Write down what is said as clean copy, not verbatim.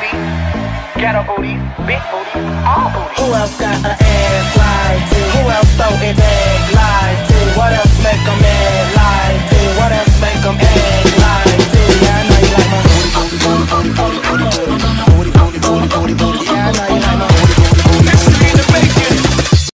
booties, ghetto booties, big booties, all booties. Who else got an ass like this? Who else throw it back like this?